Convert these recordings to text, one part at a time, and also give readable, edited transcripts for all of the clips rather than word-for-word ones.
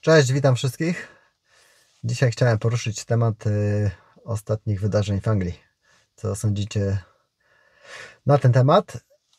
Cześć, witam wszystkich. Dzisiaj chciałem poruszyć temat ostatnich wydarzeń w Anglii. Co sądzicie na ten temat?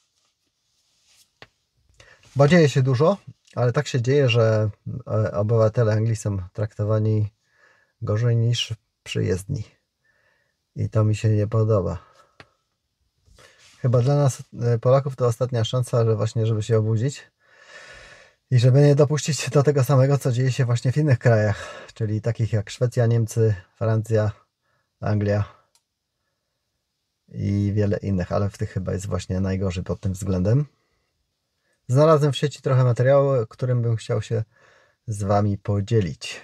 Bo dzieje się dużo, ale tak się dzieje, że obywatele Anglii są traktowani gorzej niż przyjezdni. I to mi się nie podoba. Chyba dla nas, Polaków, to ostatnia szansa, że właśnie, żeby się obudzić i żeby nie dopuścić do tego samego, co dzieje się właśnie w innych krajach, czyli takich jak Szwecja, Niemcy, Francja, Anglia i wiele innych, ale w tych chyba jest właśnie najgorzej pod tym względem. Znalazłem w sieci trochę materiału, którym bym chciał się z Wami podzielić.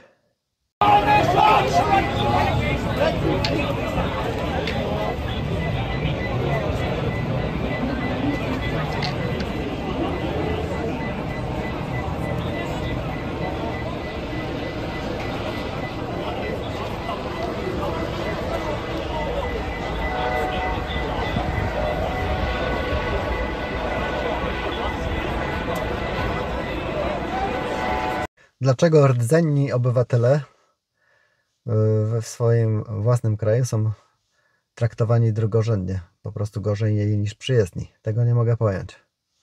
Dlaczego rdzenni obywatele we swoim własnym kraju są traktowani drugorzędnie, po prostu gorzej niż przyjezdni? Tego nie mogę pojąć.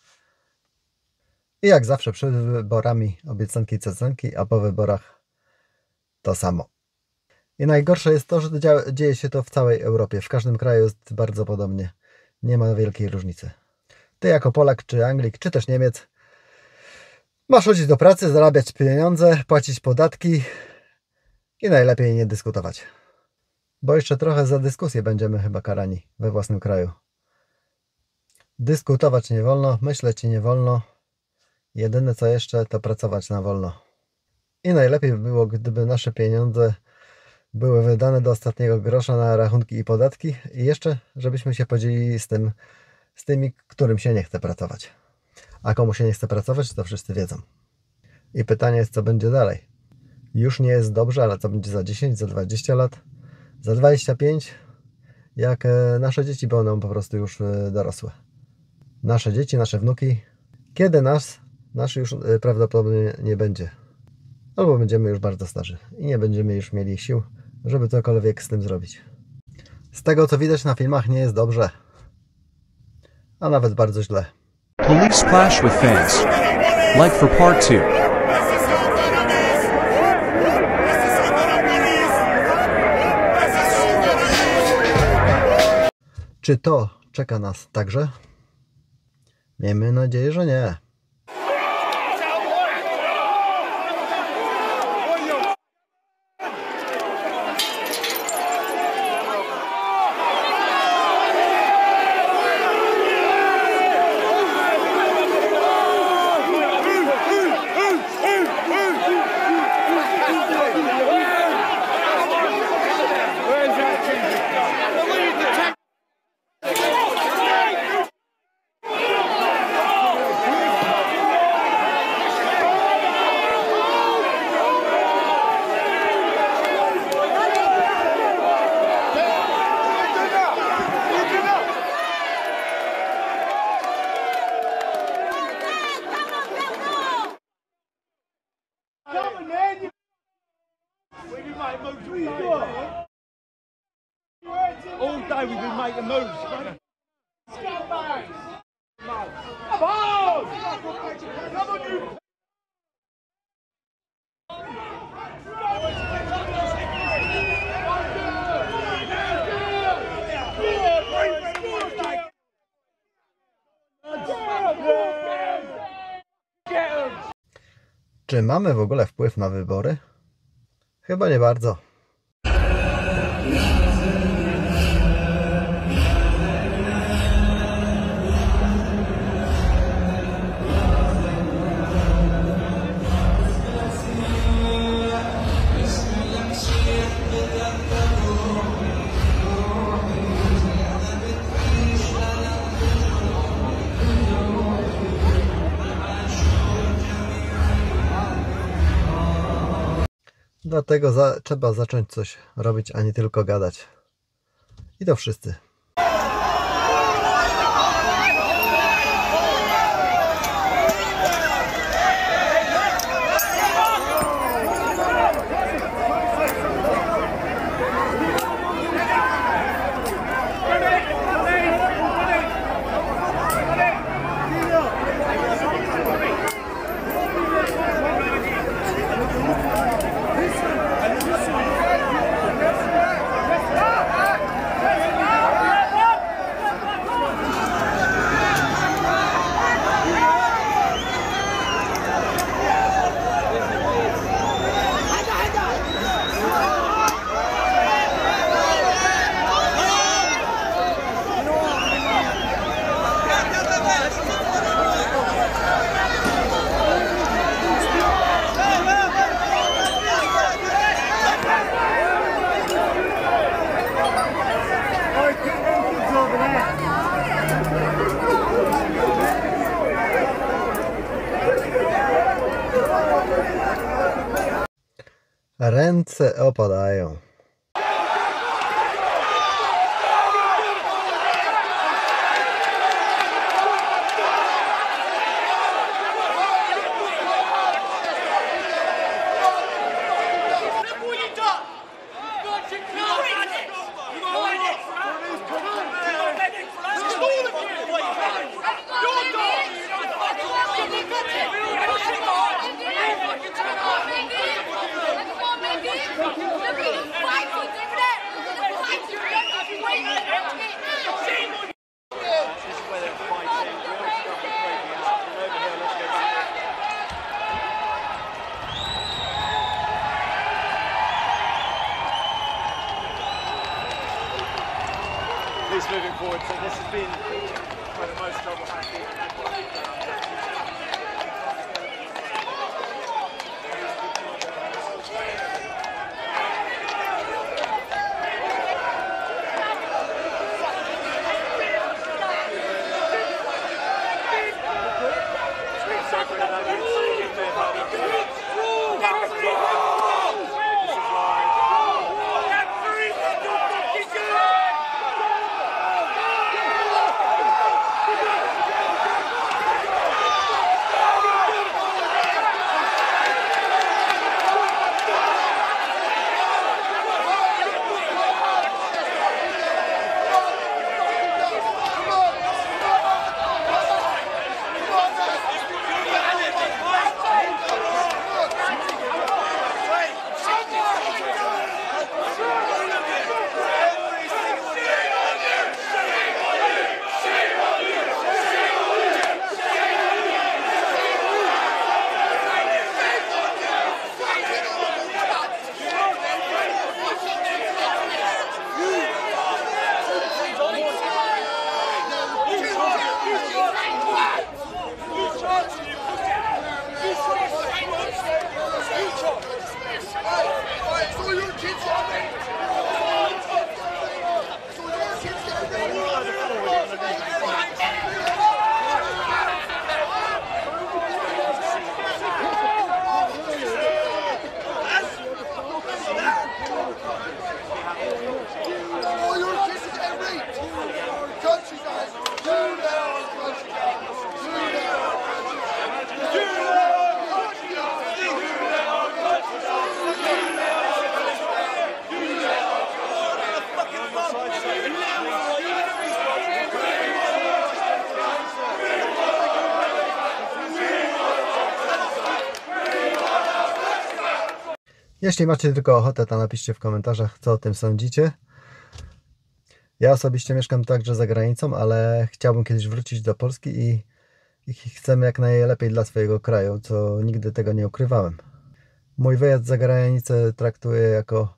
I jak zawsze przed wyborami obiecanki i cecanki, a po wyborach to samo. I najgorsze jest to, że dzieje się to w całej Europie. W każdym kraju jest bardzo podobnie. Nie ma wielkiej różnicy. Ty jako Polak, czy Anglik, czy też Niemiec masz chodzić do pracy, zarabiać pieniądze, płacić podatki i najlepiej nie dyskutować. Bo jeszcze trochę za dyskusję będziemy chyba karani we własnym kraju. Dyskutować nie wolno, myśleć nie wolno. Jedyne co jeszcze, to pracować na wolno. I najlepiej by było, gdyby nasze pieniądze były wydane do ostatniego grosza na rachunki i podatki i jeszcze, żebyśmy się podzielili z tymi, którym się nie chce pracować. A komu się nie chce pracować, to wszyscy wiedzą. I pytanie jest, co będzie dalej. Już nie jest dobrze, ale co będzie za 10, za 20 lat, za 25, jak nasze dzieci będą po prostu już dorosłe. Nasze dzieci, nasze wnuki. Kiedy nasz już prawdopodobnie nie będzie. Albo będziemy już bardzo starzy i nie będziemy już mieli sił, żeby cokolwiek z tym zrobić. Z tego, co widać na filmach, nie jest dobrze. A nawet bardzo źle. Police clash with fans. Like for part 2. Czy to czeka nas także? Miejmy nadzieję, że nie. All day we've been making moves. Scumbags! Come on! Come on, you! Czy mamy w ogóle wpływ na wybory? Chyba nie bardzo. Dlatego trzeba zacząć coś robić, a nie tylko gadać. I to wszyscy. Ręce opadają. He's moving forward, so this has been one of the most trouble. Jeśli macie tylko ochotę, to napiszcie w komentarzach, co o tym sądzicie. Ja osobiście mieszkam także za granicą, ale chciałbym kiedyś wrócić do Polski i chcę jak najlepiej dla swojego kraju, co nigdy tego nie ukrywałem. Mój wyjazd za granicę traktuję jako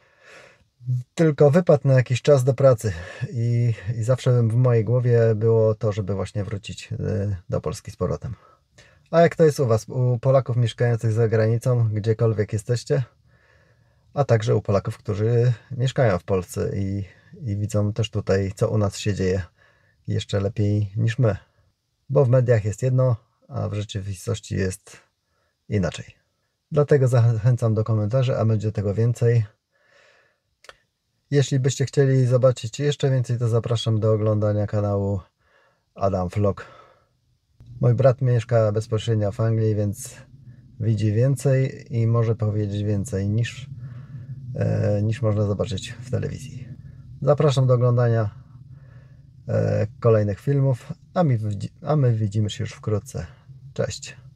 tylko wypad na jakiś czas do pracy i zawsze w mojej głowie było to, żeby właśnie wrócić do Polski z powrotem. A jak to jest u Was, u Polaków mieszkających za granicą, gdziekolwiek jesteście, a także u Polaków, którzy mieszkają w Polsce i widzą też tutaj, co u nas się dzieje jeszcze lepiej niż my. Bo w mediach jest jedno, a w rzeczywistości jest inaczej. Dlatego zachęcam do komentarzy, a będzie tego więcej. Jeśli byście chcieli zobaczyć jeszcze więcej, to zapraszam do oglądania kanału Adam Vlog. Mój brat mieszka bezpośrednio w Anglii, więc widzi więcej i może powiedzieć więcej niż można zobaczyć w telewizji. Zapraszam do oglądania kolejnych filmów, a my widzimy się już wkrótce. Cześć!